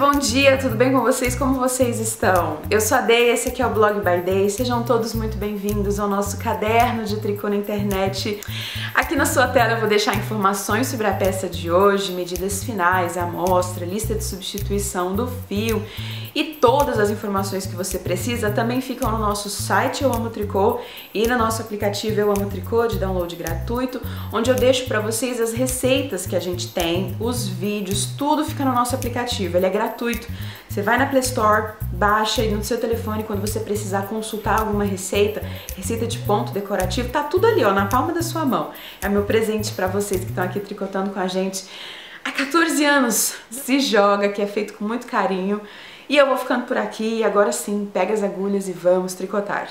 bom dia, tudo bem com vocês? Como vocês estão? Eu sou a Day, esse aqui é o Blog by Day. Sejam todos muito bem-vindos ao nosso caderno de tricô na internet. Aqui na sua tela eu vou deixar informações sobre a peça de hoje, medidas finais, amostra, lista de substituição do fio e todas as informações que você precisa também ficam no nosso site Eu Amo Tricô e no nosso aplicativo Eu Amo Tricô de download gratuito, onde eu deixo para vocês as receitas que a gente tem, os vídeos, tudo fica no nosso aplicativo. Ele é gratuito. Você vai na Play Store, baixa aí no seu telefone quando você precisar consultar alguma receita, receita de ponto decorativo, tá tudo ali, ó, na palma da sua mão. É meu presente para vocês que estão aqui tricotando com a gente há 14 anos. Se joga, que é feito com muito carinho. E eu vou ficando por aqui e agora sim, pega as agulhas e vamos tricotar.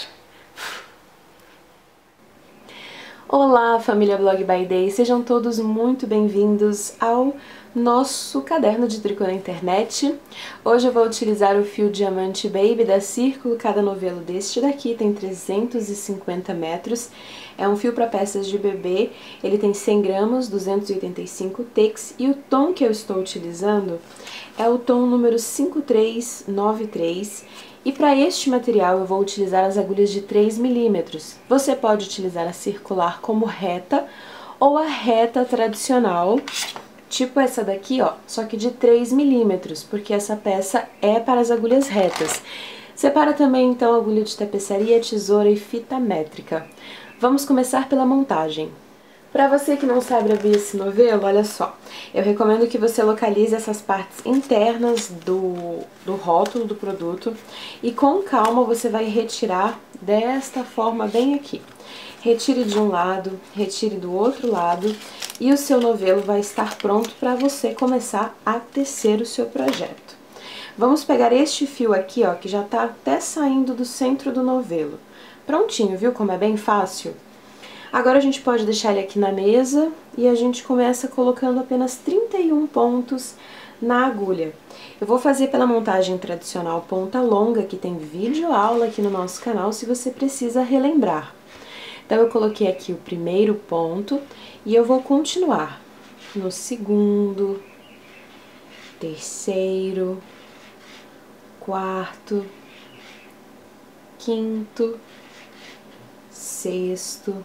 Olá, família Blog by Day, sejam todos muito bem-vindos ao nosso caderno de tricô na internet. Hoje eu vou utilizar o fio Diamante Baby da Círculo. Cada novelo deste daqui tem 350 metros. É um fio para peças de bebê, ele tem 100 gramas, 285 tex e o tom que eu estou utilizando é o tom número 5393. E para este material eu vou utilizar as agulhas de 3 milímetros. Você pode utilizar a circular como reta ou a reta tradicional, tipo essa daqui, ó, só que de 3 milímetros, porque essa peça é para as agulhas retas. Separa também então a agulha de tapeçaria, tesoura e fita métrica. Vamos começar pela montagem. Para você que não sabe abrir esse novelo, olha só, eu recomendo que você localize essas partes internas do rótulo do produto e com calma você vai retirar desta forma bem aqui. Retire de um lado, retire do outro lado e o seu novelo vai estar pronto para você começar a tecer o seu projeto. Vamos pegar este fio aqui, ó, que já tá até saindo do centro do novelo. Prontinho, viu como é bem fácil? Agora a gente pode deixar ele aqui na mesa e a gente começa colocando apenas 31 pontos na agulha. Eu vou fazer pela montagem tradicional ponta longa, que tem vídeo aula aqui no nosso canal, se você precisa relembrar. Então eu coloquei aqui o primeiro ponto e eu vou continuar no segundo, terceiro, quarto, quinto, sexto,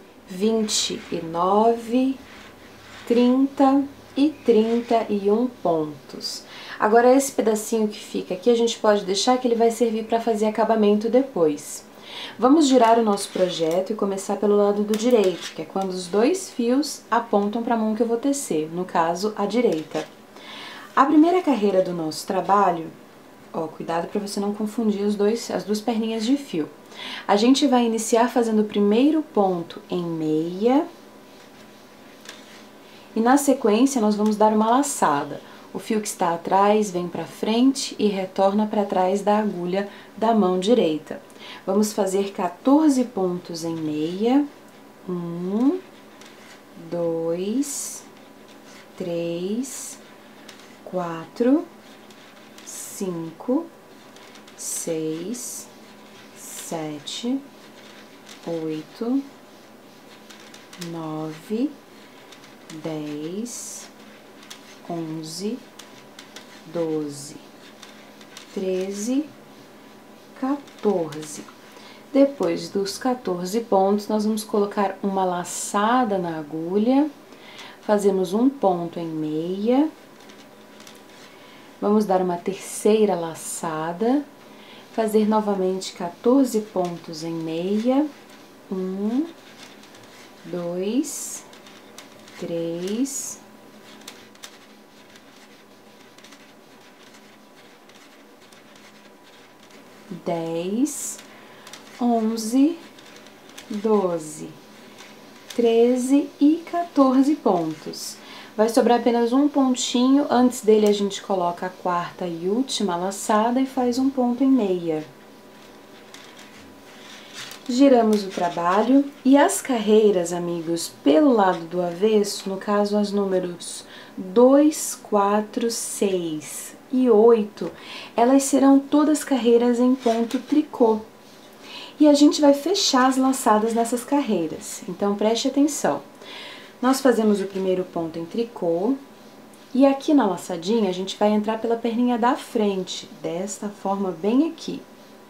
29, 30 e 31 pontos. Agora esse pedacinho que fica aqui a gente pode deixar que ele vai servir para fazer acabamento depois. Vamos girar o nosso projeto e começar pelo lado do direito, que é quando os dois fios apontam para a mão que eu vou tecer, no caso a direita. A primeira carreira do nosso trabalho, ó, cuidado para você não confundir as duas perninhas de fio. A gente vai iniciar fazendo o primeiro ponto em meia e na sequência nós vamos dar uma laçada. O fio que está atrás vem para frente e retorna para trás da agulha da mão direita. Vamos fazer 14 pontos em meia. 1, 2, 3, 4, 5, 6, 7, 8, 9, 10, 11, 12, 13, 14. Depois dos 14 pontos, nós vamos colocar uma laçada na agulha, fazemos um ponto em meia, vamos dar uma terceira laçada, fazer novamente 14 pontos em meia, 1, 2, 3, 10, 11, 12, 13 e 14 pontos. Vai sobrar apenas um pontinho, antes dele a gente coloca a quarta e última laçada e faz um ponto em meia. Giramos o trabalho e as carreiras, amigos, pelo lado do avesso, no caso as números 2, 4, 6 e 8, elas serão todas carreiras em ponto tricô. E a gente vai fechar as laçadas nessas carreiras, então preste atenção. Nós fazemos o primeiro ponto em tricô E aqui na laçadinha, a gente vai entrar pela perninha da frente, desta forma bem aqui.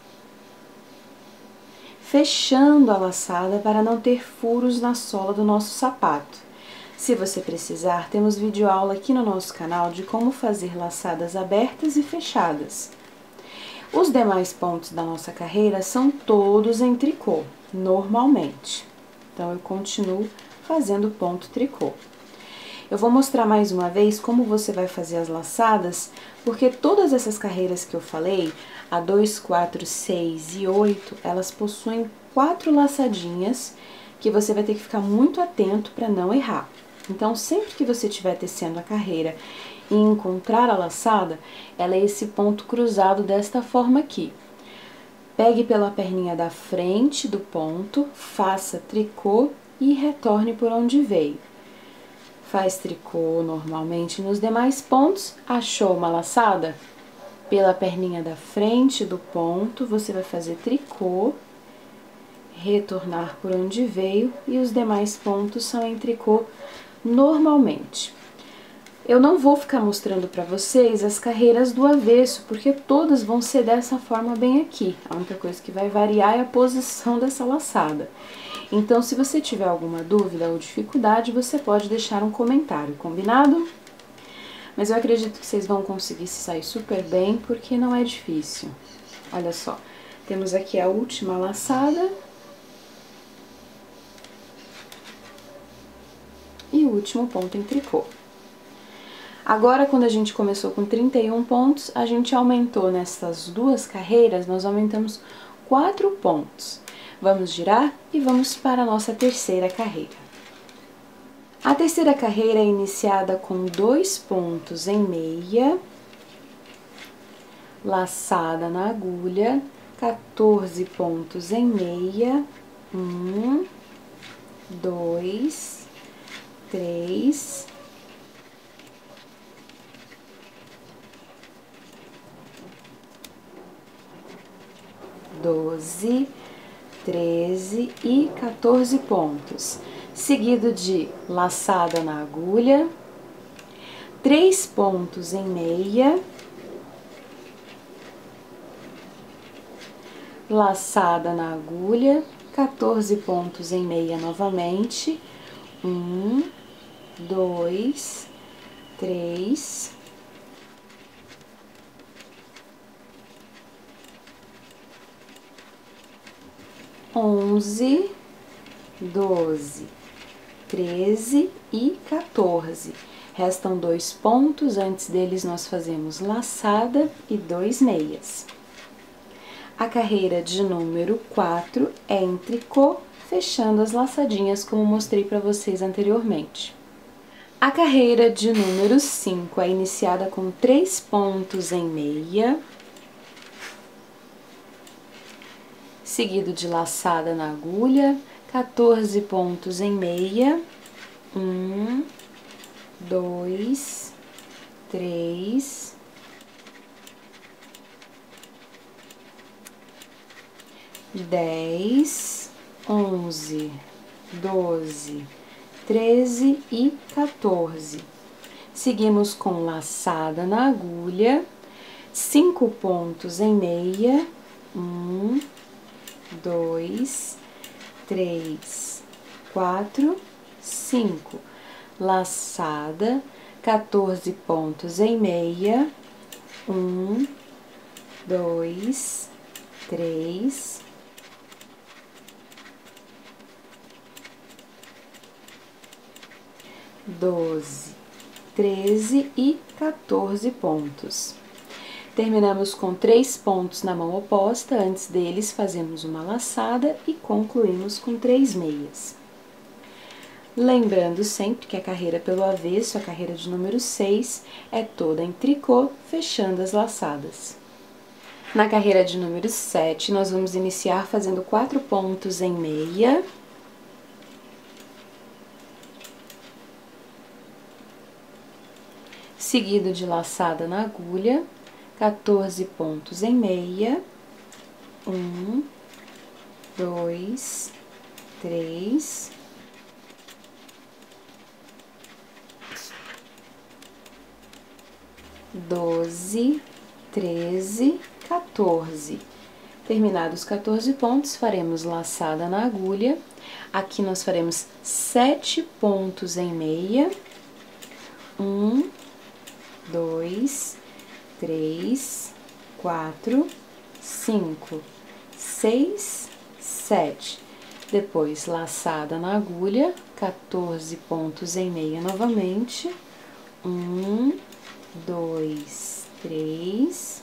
Fechando a laçada para não ter furos na sola do nosso sapato. Se você precisar, temos videoaula aqui no nosso canal de como fazer laçadas abertas e fechadas. Os demais pontos da nossa carreira são todos em tricô, normalmente. Então, eu continuo fazendo ponto tricô. Eu vou mostrar mais uma vez como você vai fazer as laçadas, porque todas essas carreiras que eu falei, a 2, 4, 6 e 8, elas possuem 4 laçadinhas que você vai ter que ficar muito atento para não errar. Então, sempre que você estiver tecendo a carreira e encontrar a laçada, ela é esse ponto cruzado desta forma aqui. Pegue pela perninha da frente do ponto, faça tricô e retorne por onde veio. Faz tricô normalmente nos demais pontos. Achou uma laçada? Pela perninha da frente do ponto, você vai fazer tricô, retornar por onde veio e os demais pontos são em tricô normalmente. Eu não vou ficar mostrando para vocês as carreiras do avesso, porque todas vão ser dessa forma bem aqui. A única coisa que vai variar é a posição dessa laçada. Então, se você tiver alguma dúvida ou dificuldade, você pode deixar um comentário, combinado? Mas eu acredito que vocês vão conseguir se sair super bem, porque não é difícil. Olha só, temos aqui a última laçada. E o último ponto em tricô. Agora, quando a gente começou com 31 pontos, a gente aumentou nessas duas carreiras, nós aumentamos 4 pontos. Vamos girar e vamos para a nossa terceira carreira. A terceira carreira é iniciada com 2 pontos em meia, laçada na agulha, 14 pontos em meia, 1, 2, 3, 12, 13 e 14 pontos, seguido de laçada na agulha, 3 pontos em meia, laçada na agulha, 14 pontos em meia novamente, 1, 2, 3, 11, 12, 13 e 14. Restam 2 pontos, antes deles nós fazemos laçada e 2 meias. A carreira de número 4 é em tricô, fechando as laçadinhas como mostrei para vocês anteriormente. A carreira de número 5 é iniciada com 3 pontos em meia, seguido de laçada na agulha, 14 pontos em meia, 1, 2, 3, 10, 11, 12, 13 e 14. Seguimos com laçada na agulha, 5 pontos em meia, 1, 2, 3, 4, 5. Laçada, 14 pontos em meia, 1, 2, 3, 12, 13 e 14 pontos. Terminamos com 3 pontos na mão oposta, antes deles fazemos uma laçada e concluímos com 3 meias. Lembrando sempre que a carreira pelo avesso, a carreira de número 6, é toda em tricô, fechando as laçadas. Na carreira de número 7, nós vamos iniciar fazendo 4 pontos em meia, seguido de laçada na agulha, 14 pontos em meia, 1, 2, 3, 12, 13, 14. Terminados os 14 pontos, faremos laçada na agulha. Aqui nós faremos 7 pontos em meia. 1, 2, 3, 4, 5, 6, 7. Depois, laçada na agulha, 14 pontos em meia novamente. 1, 2, 3,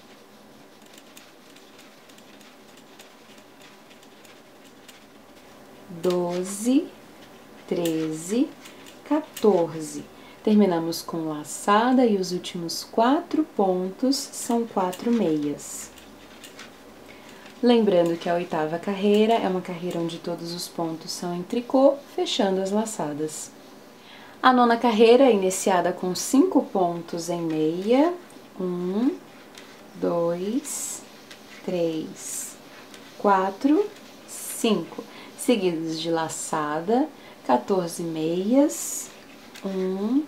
12, 13, 14. Terminamos com laçada e os últimos 4 pontos são 4 meias. Lembrando que a 8ª carreira é uma carreira onde todos os pontos são em tricô, fechando as laçadas. A 9ª carreira é iniciada com 5 pontos em meia. 1, 2, 3, 4, 5. Seguidos de laçada, 14 meias. 1,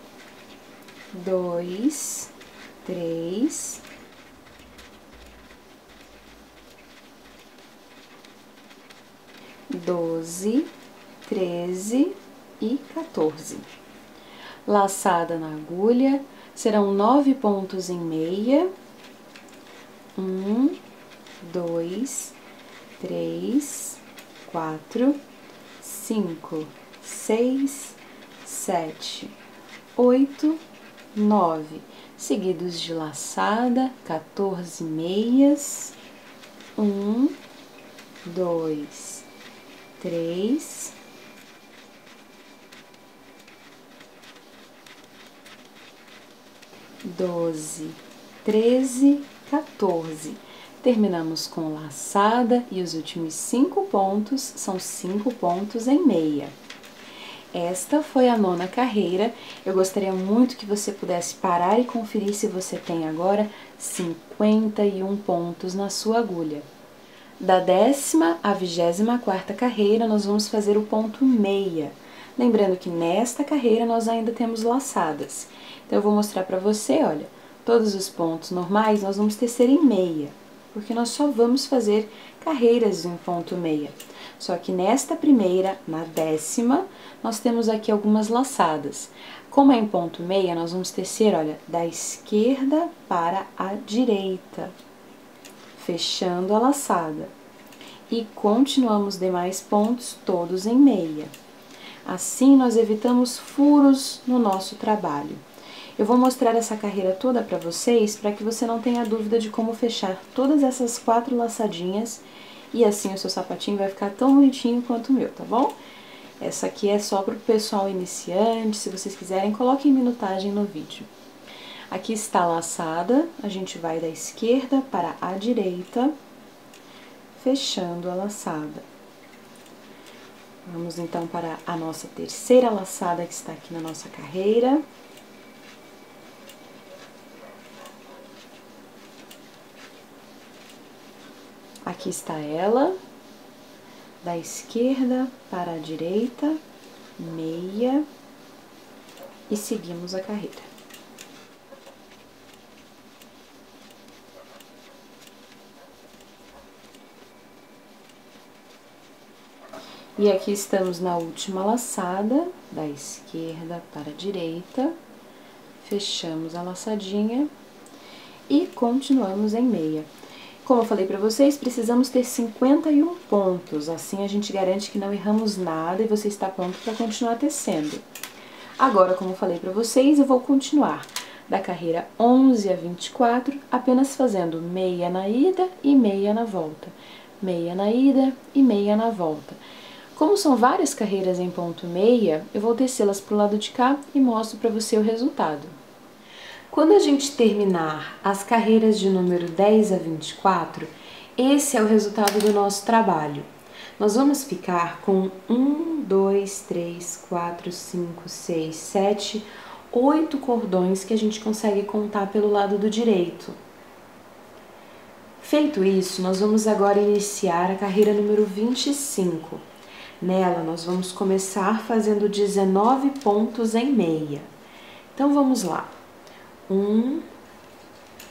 2, 3, 12, 13 e 14. Laçada na agulha, serão 9 pontos em meia. 1, 2, 3, 4, 5, 6, 7, 8, 9. Seguidos de laçada, 14 meias. 1, 2, 3, 12, 13, 14. Terminamos com laçada e os últimos 5 pontos são 5 pontos em meia. Esta foi a 9ª carreira. Eu gostaria muito que você pudesse parar e conferir se você tem agora 51 pontos na sua agulha. Da 10ª à 24ª carreira, nós vamos fazer o ponto meia. Lembrando que nesta carreira nós ainda temos laçadas. Então, eu vou mostrar para você, olha, todos os pontos normais nós vamos tecer em meia, porque nós só vamos fazer carreiras em ponto meia. Só que nesta primeira, na 10ª, nós temos aqui algumas laçadas. Como é em ponto meia, nós vamos tecer, olha, da esquerda para a direita, fechando a laçada. E continuamos os demais pontos todos em meia. Assim, nós evitamos furos no nosso trabalho. Eu vou mostrar essa carreira toda para vocês, para que você não tenha dúvida de como fechar todas essas 4 laçadinhas, e assim o seu sapatinho vai ficar tão bonitinho quanto o meu, tá bom? Essa aqui é só para o pessoal iniciante, se vocês quiserem, coloquem minutagem no vídeo. Aqui está a laçada, a gente vai da esquerda para a direita, fechando a laçada. Vamos então para a nossa terceira laçada que está aqui na nossa carreira. Aqui está ela, da esquerda para a direita, meia, e seguimos a carreira. E aqui estamos na última laçada, da esquerda para a direita, fechamos a laçadinha e continuamos em meia. Como eu falei para vocês, precisamos ter 51 pontos, assim a gente garante que não erramos nada e você está pronto para continuar tecendo. Agora, como eu falei para vocês, eu vou continuar da carreira 11 a 24, apenas fazendo meia na ida e meia na volta. Meia na ida e meia na volta. Como são várias carreiras em ponto meia, eu vou tecê-las para o lado de cá e mostro para você o resultado. Quando a gente terminar as carreiras de número 10 a 24, esse é o resultado do nosso trabalho. Nós vamos ficar com 1, 2, 3, 4, 5, 6, 7, 8 cordões que a gente consegue contar pelo lado do direito. Feito isso, nós vamos agora iniciar a carreira número 25. Nela, nós vamos começar fazendo 19 pontos em meia. Então, vamos lá. 1,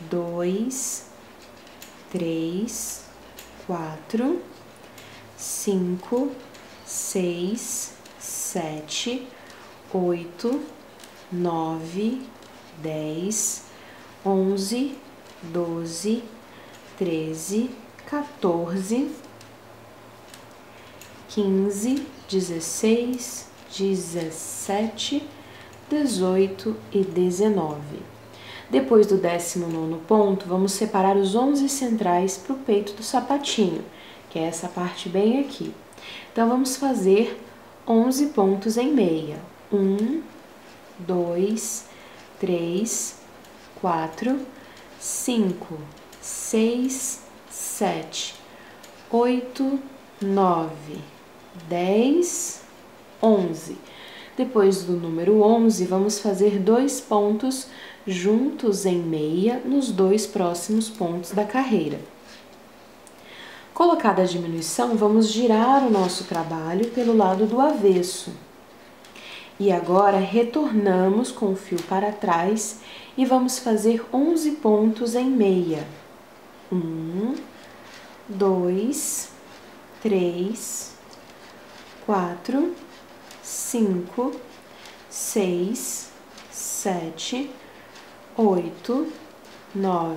2, 3, 4, 5, 6, 7, 8, 9, 10, 11, 12, 13, 14, 15, 16, 17, 18 e 19. Depois do 19º ponto, vamos separar os 11 centrais para o peito do sapatinho, que é essa parte bem aqui. Então, vamos fazer 11 pontos em meia. 1, 2, 3, 4, 5, 6, 7, 8, 9, 10, 11. Depois do número 11, vamos fazer 2 pontos juntos em meia nos 2 próximos pontos da carreira. Colocada a diminuição, vamos girar o nosso trabalho pelo lado do avesso. E agora retornamos com o fio para trás e vamos fazer 11 pontos em meia. 1, 2, 3, 4, 5, 6, 7, 8, 9,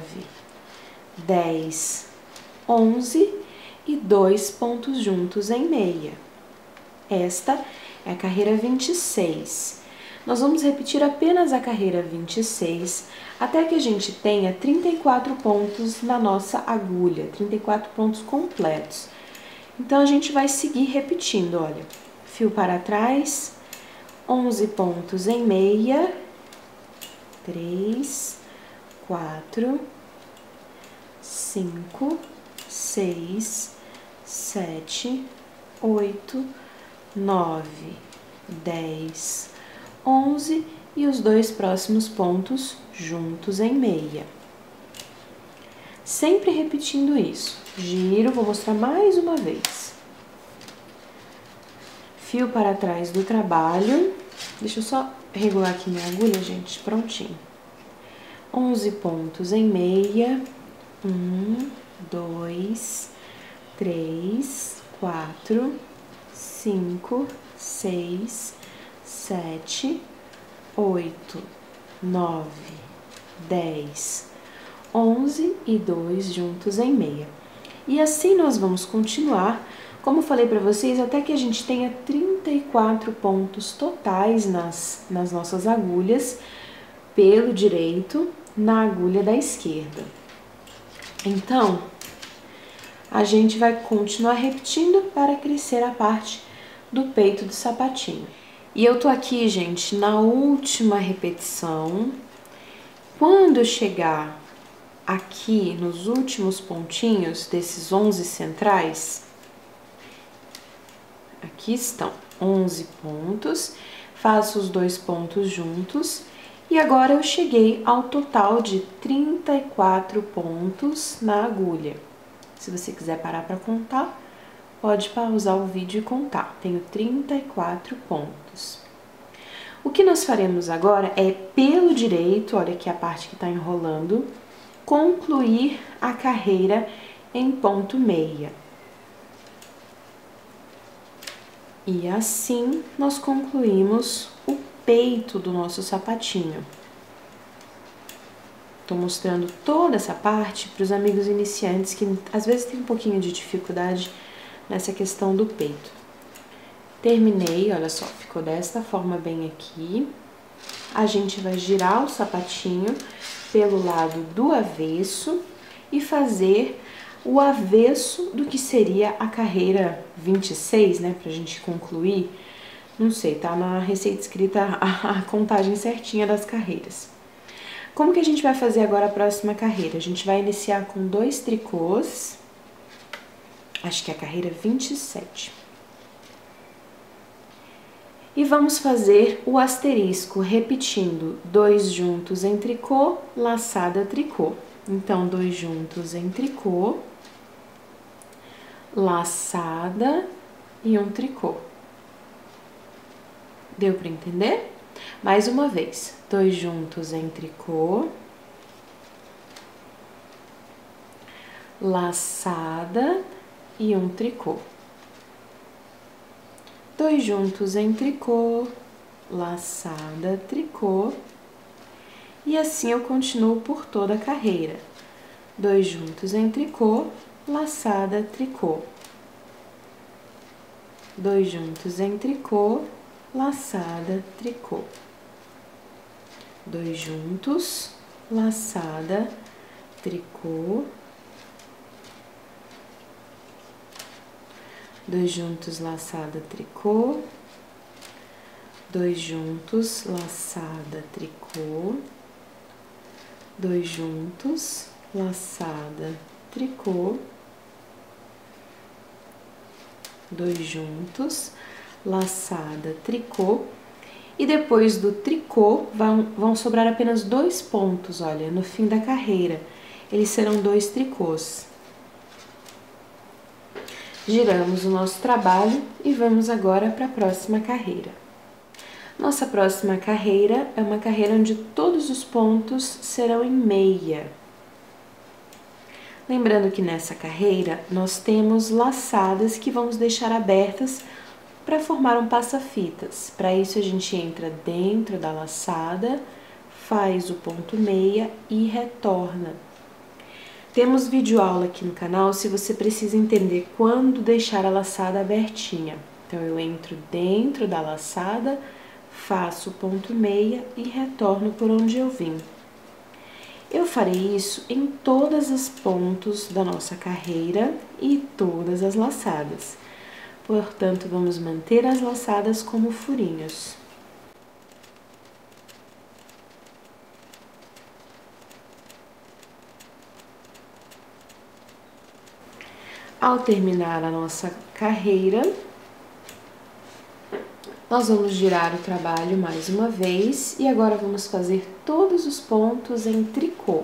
10, 11 e 2 pontos juntos em meia. Esta é a carreira 26. Nós vamos repetir apenas a carreira 26 até que a gente tenha 34 pontos na nossa agulha, 34 pontos completos. Então, a gente vai seguir repetindo, olha, fio para trás, 11 pontos em meia, 3, 4, 5, 6, 7, 8, 9, 10, 11 e os 2 próximos pontos juntos em meia. Sempre repetindo isso. Giro, vou mostrar mais uma vez. Fio para trás do trabalho. Deixa eu só regular aqui minha agulha, gente. Prontinho. 11 pontos em meia. 1, 2, 3, 4, 5, 6, 7, 8, 9, 10, 11 e 2 juntos em meia. E assim nós vamos continuar, como eu falei para vocês, até que a gente tenha 34 pontos totais nas nossas agulhas, pelo direito, na agulha da esquerda. Então, a gente vai continuar repetindo para crescer a parte do peito do sapatinho. E eu tô aqui, gente, na última repetição. Quando eu chegar aqui nos últimos pontinhos desses 11 centrais, aqui estão 11 pontos, faço os 2 pontos juntos e agora eu cheguei ao total de 34 pontos na agulha. Se você quiser parar para contar, pode pausar o vídeo e contar. Tenho 34 pontos. O que nós faremos agora é, pelo direito, olha aqui a parte que está enrolando, concluir a carreira em ponto meia. E assim nós concluímos o peito do nosso sapatinho. Tô mostrando toda essa parte para os amigos iniciantes que às vezes tem um pouquinho de dificuldade nessa questão do peito. Terminei, olha só, ficou desta forma bem aqui. A gente vai girar o sapatinho pelo lado do avesso e fazer o avesso do que seria a carreira 26, né, pra gente concluir. Não sei, tá na receita escrita a contagem certinha das carreiras. Como que a gente vai fazer agora a próxima carreira? A gente vai iniciar com 2 tricôs, acho que é a carreira 27. E vamos fazer o asterisco, repetindo 2 juntos em tricô, laçada, tricô. Então, 2 juntos em tricô, laçada e um tricô. Deu para entender? Mais uma vez, 2 juntos em tricô, laçada e um tricô. 2 juntos em tricô, laçada, tricô. E assim eu continuo por toda a carreira. 2 juntos em tricô, laçada, tricô. 2 juntos em tricô, laçada, tricô. 2 juntos, laçada, tricô. 2 juntos, laçada, tricô. 2 juntos, laçada, tricô. 2 juntos, laçada, tricô. 2 juntos, laçada, tricô. E depois do tricô, vão sobrar apenas 2 pontos, olha, no fim da carreira. Eles serão 2 tricôs. Giramos o nosso trabalho e vamos agora para a próxima carreira. Nossa próxima carreira é uma carreira onde todos os pontos serão em meia. Lembrando que nessa carreira nós temos laçadas que vamos deixar abertas para formar um passa-fitas. Para isso a gente entra dentro da laçada, faz o ponto meia e retorna. Temos vídeo aula aqui no canal se você precisa entender quando deixar a laçada abertinha. Então eu entro dentro da laçada, faço o ponto meia e retorno por onde eu vim. Eu farei isso em todos os pontos da nossa carreira e todas as laçadas. Portanto, vamos manter as laçadas como furinhos. Ao terminar a nossa carreira, nós vamos girar o trabalho mais uma vez e agora vamos fazer todos os pontos em tricô.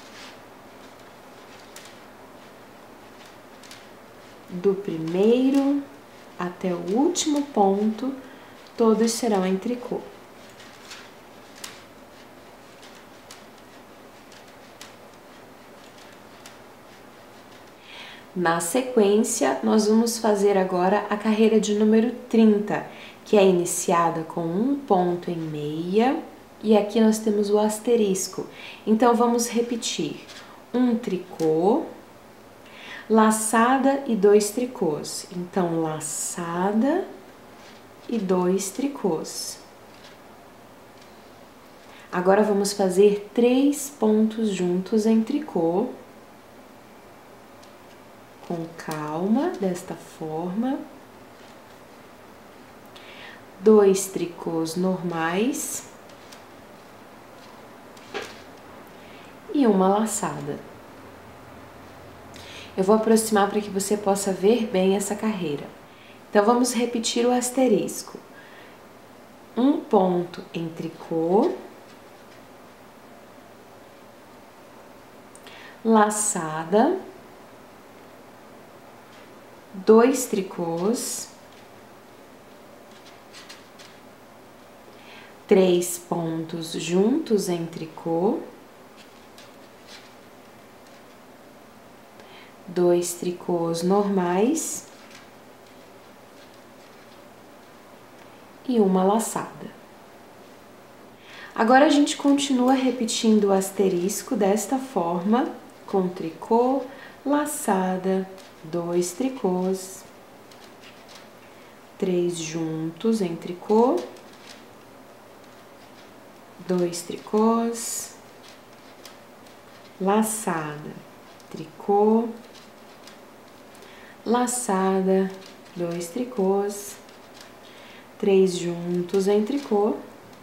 Do primeiro até o último ponto, todos serão em tricô. Na sequência, nós vamos fazer agora a carreira de número 30, que é iniciada com um ponto em meia, e aqui nós temos o asterisco. Então, vamos repetir: um tricô, laçada e 2 tricôs. Então, laçada e 2 tricôs. Agora, vamos fazer 3 pontos juntos em tricô. Com calma, desta forma. 2 tricôs normais. E uma laçada. Eu vou aproximar para que você possa ver bem essa carreira. Então, vamos repetir o asterisco. Um ponto em tricô. Laçada. 2 tricôs, 3 pontos juntos em tricô, 2 tricôs normais e uma laçada. Agora a gente continua repetindo o asterisco desta forma, com tricô, laçada, 2 tricôs, 3 juntos em tricô, 2 tricôs, laçada, tricô, laçada, 2 tricôs, 3 juntos em tricô,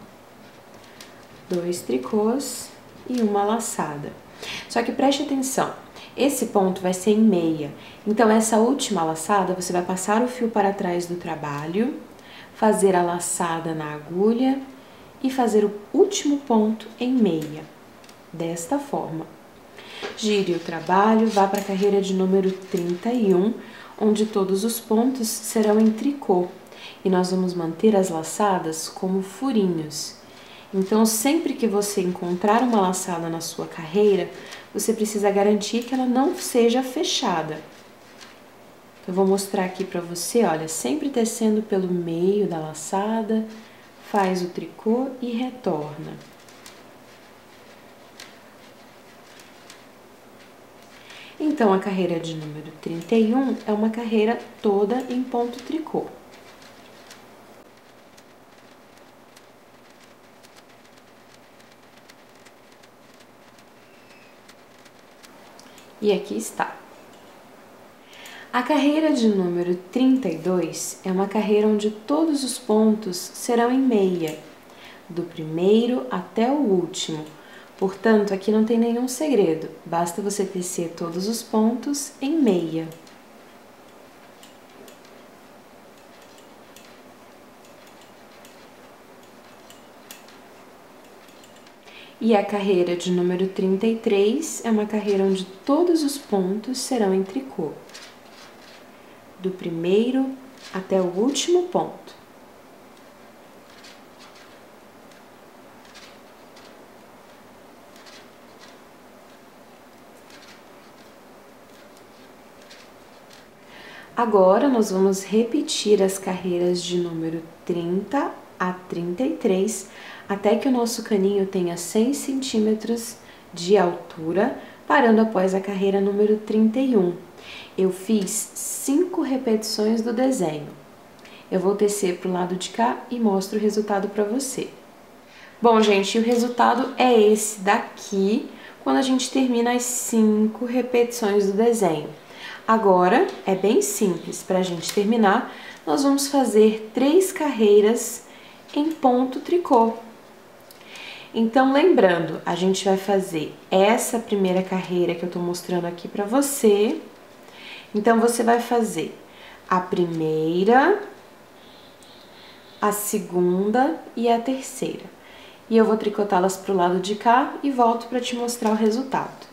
2 tricôs e uma laçada. Só que preste atenção. Esse ponto vai ser em meia, então essa última laçada você vai passar o fio para trás do trabalho, fazer a laçada na agulha e fazer o último ponto em meia, desta forma. Gire o trabalho, vá para a carreira de número 31, onde todos os pontos serão em tricô e nós vamos manter as laçadas como furinhos. Então, sempre que você encontrar uma laçada na sua carreira, você precisa garantir que ela não seja fechada. Eu vou mostrar aqui pra você, olha, sempre tecendo pelo meio da laçada, faz o tricô e retorna. Então, a carreira de número 31 é uma carreira toda em ponto tricô. E aqui está. A carreira de número 32 é uma carreira onde todos os pontos serão em meia, do primeiro até o último. Portanto, aqui não tem nenhum segredo, basta você tecer todos os pontos em meia. E a carreira de número 33 é uma carreira onde todos os pontos serão em tricô, do primeiro até o último ponto. Agora, nós vamos repetir as carreiras de número 30 a 33, até que o nosso caninho tenha 6 centímetros de altura, parando após a carreira número 31. Eu fiz 5 repetições do desenho. Eu vou tecer para o lado de cá e mostro o resultado para você. Bom, gente, o resultado é esse daqui, quando a gente termina as 5 repetições do desenho. Agora, é bem simples, para a gente terminar, nós vamos fazer 3 carreiras em ponto tricô. Então, lembrando, a gente vai fazer essa primeira carreira que eu tô mostrando aqui pra você. Então, você vai fazer a primeira, a segunda e a terceira. E eu vou tricotá-las pro lado de cá e volto pra te mostrar o resultado.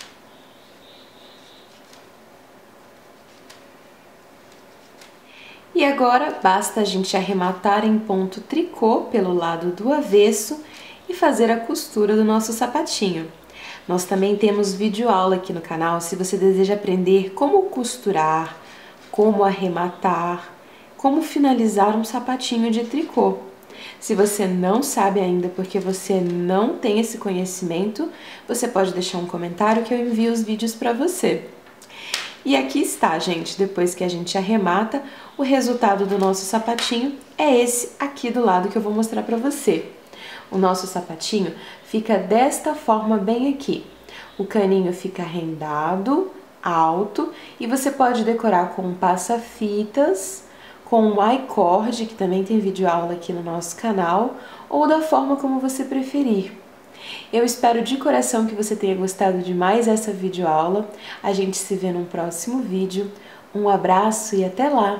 E agora, basta a gente arrematar em ponto tricô pelo lado do avesso e fazer a costura do nosso sapatinho. Nós também temos vídeo aula aqui no canal se você deseja aprender como costurar, como arrematar, como finalizar um sapatinho de tricô. Se você não sabe ainda porque você não tem esse conhecimento, você pode deixar um comentário que eu envio os vídeos para você. E aqui está, gente, depois que a gente arremata, o resultado do nosso sapatinho é esse aqui do lado que eu vou mostrar pra você. O nosso sapatinho fica desta forma bem aqui. O caninho fica rendado, alto, e você pode decorar com um passa-fitas, com um iCord, que também tem vídeo aula aqui no nosso canal, ou da forma como você preferir. Eu espero de coração que você tenha gostado de mais essa videoaula. A gente se vê num próximo vídeo. Um abraço e até lá!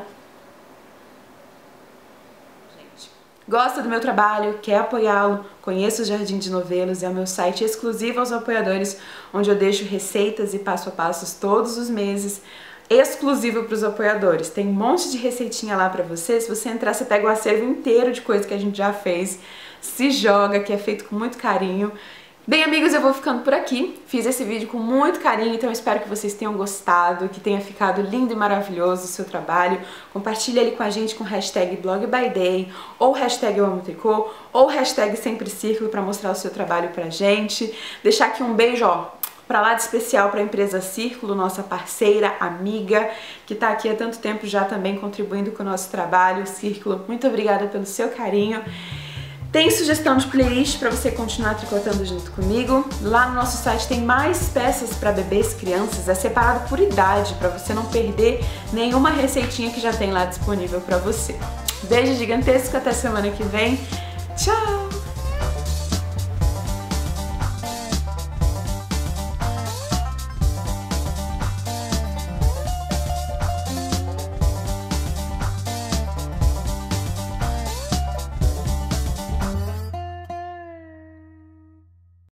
Gosta do meu trabalho? Quer apoiá-lo? Conheça o Jardim de Novelos, é o meu site exclusivo aos apoiadores, onde eu deixo receitas e passo a passos todos os meses, exclusivo para os apoiadores. Tem um monte de receitinha lá para você. Se você entrar, você pega o acervo inteiro de coisa que a gente já fez, se joga, que é feito com muito carinho. Bem, amigos, eu vou ficando por aqui. Fiz esse vídeo com muito carinho, então eu espero que vocês tenham gostado, que tenha ficado lindo e maravilhoso o seu trabalho. Compartilhe ele com a gente com hashtag blogbyday, ou hashtag eu amo tricô, ou hashtag sempre círculo para mostrar o seu trabalho pra gente. Deixar aqui um beijo, ó, pra lá de especial para a empresa Círculo, nossa parceira, amiga, que tá aqui há tanto tempo já também contribuindo com o nosso trabalho. Círculo, muito obrigada pelo seu carinho. Tem sugestão de playlist para você continuar tricotando junto comigo. Lá no nosso site tem mais peças para bebês e crianças, é separado por idade, para você não perder nenhuma receitinha que já tem lá disponível para você. Beijo gigantesco, até semana que vem. Tchau!